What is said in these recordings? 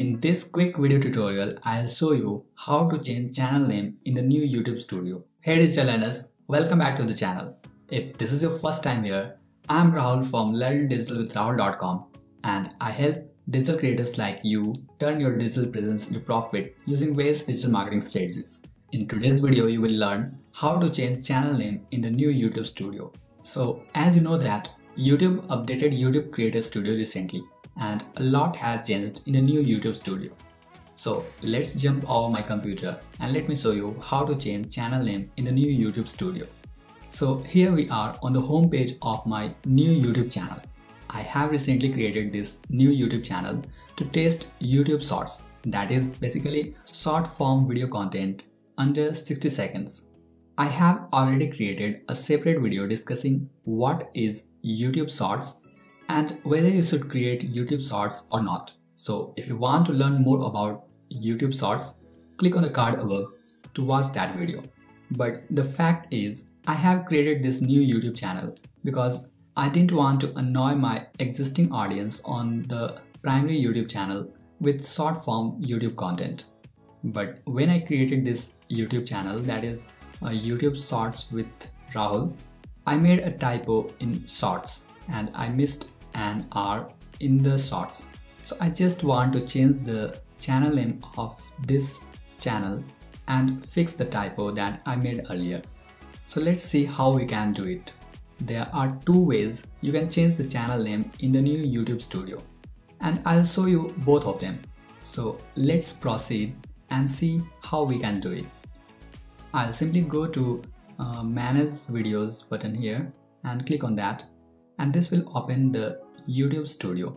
In this quick video tutorial, I'll show you how to change channel name in the new YouTube studio. Hey digital learners, welcome back to the channel. If this is your first time here, I'm Rahul from learndigitalwithrahul.com and I help digital creators like you turn your digital presence into profit using various digital marketing strategies. In today's video, you will learn how to change channel name in the new YouTube studio. So as you know that YouTube updated YouTube Creator Studio recently and a lot has changed in the new YouTube studio. So let's jump over my computer and let me show you how to change channel name in the new YouTube studio. So here we are on the home page of my new YouTube channel. I have recently created this new YouTube channel to test YouTube Shorts, that is basically short form video content under 60 seconds. I have already created a separate video discussing what is YouTube Shorts and whether you should create YouTube Shorts or not. So if you want to learn more about YouTube Shorts, click on the card above to watch that video. But the fact is, I have created this new YouTube channel because I didn't want to annoy my existing audience on the primary YouTube channel with short form YouTube content. But when I created this YouTube channel, that is YouTube Shorts with Rahul, I made a typo in Shorts and I missed an R in the Shorts. So I just want to change the channel name of this channel and fix the typo that I made earlier. So let's see how we can do it. There are two ways you can change the channel name in the new YouTube studio and I'll show you both of them. So let's proceed and see how we can do it. I'll simply go to Manage Videos button here and click on that, and this will open the YouTube studio.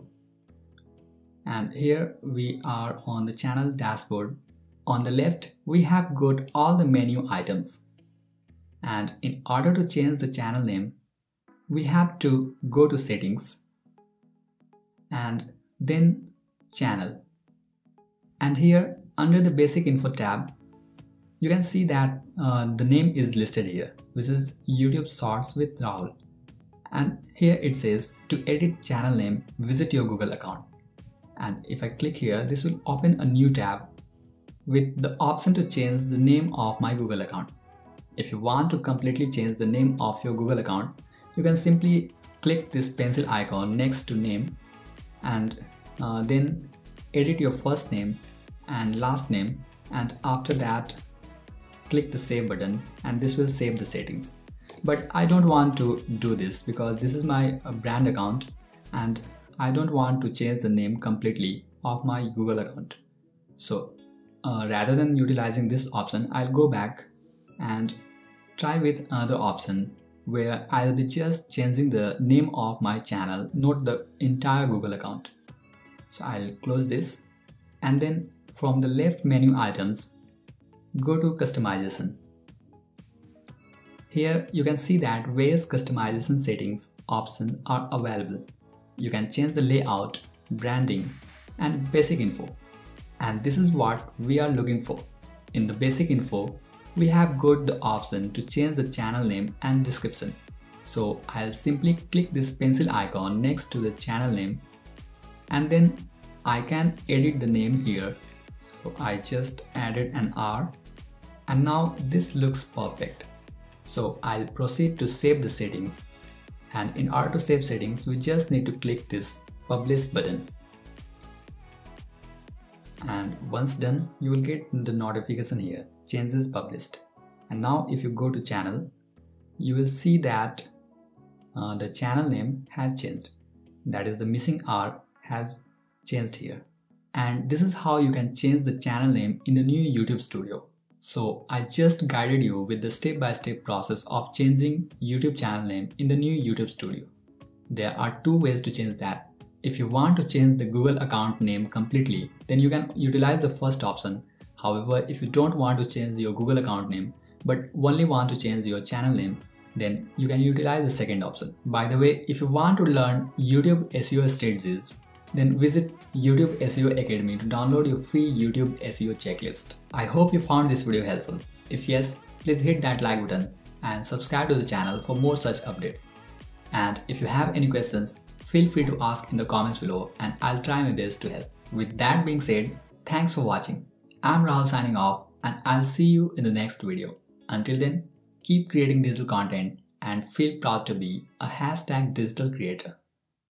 And here we are on the channel dashboard. On the left, we have got all the menu items. And in order to change the channel name, we have to go to Settings and then Channel. And here under the Basic Info tab, you can see that the name is listed here, which is YouTube Shorts with Rahul. And here it says to edit channel name, visit your Google account. And if I click here, this will open a new tab with the option to change the name of my Google account. If you want to completely change the name of your Google account, you can simply click this pencil icon next to name and then edit your first name and last name, and after that click the save button and this will save the settings. But I don't want to do this because this is my brand account and I don't want to change the name completely of my Google account. So rather than utilizing this option, I'll go back and try with another option where I'll be just changing the name of my channel, not the entire Google account. So I'll close this and then from the left menu items, go to customization. Here you can see that various customization settings options are available. You can change the layout, branding and basic info. And this is what we are looking for. In the basic info, we have got the option to change the channel name and description. So I'll simply click this pencil icon next to the channel name and then I can edit the name here. So I just added an R and now this looks perfect. So I'll proceed to save the settings, and in order to save settings we just need to click this publish button, and once done you will get the notification here, changes published. And now if you go to channel, you will see that the channel name has changed, that is the missing R has changed here. And this is how you can change the channel name in the new YouTube studio. So I just guided you with the step-by-step process of changing YouTube channel name in the new YouTube studio. There are two ways to change that. If you want to change the Google account name completely, then you can utilize the first option. However, if you don't want to change your Google account name, but only want to change your channel name, then you can utilize the second option. By the way, if you want to learn YouTube SEO strategies, then visit YouTube SEO Academy to download your free YouTube SEO checklist. I hope you found this video helpful. If yes, please hit that like button and subscribe to the channel for more such updates. And if you have any questions, feel free to ask in the comments below and I'll try my best to help. With that being said, thanks for watching. I'm Rahul signing off and I'll see you in the next video. Until then, keep creating digital content and feel proud to be a #digital creator.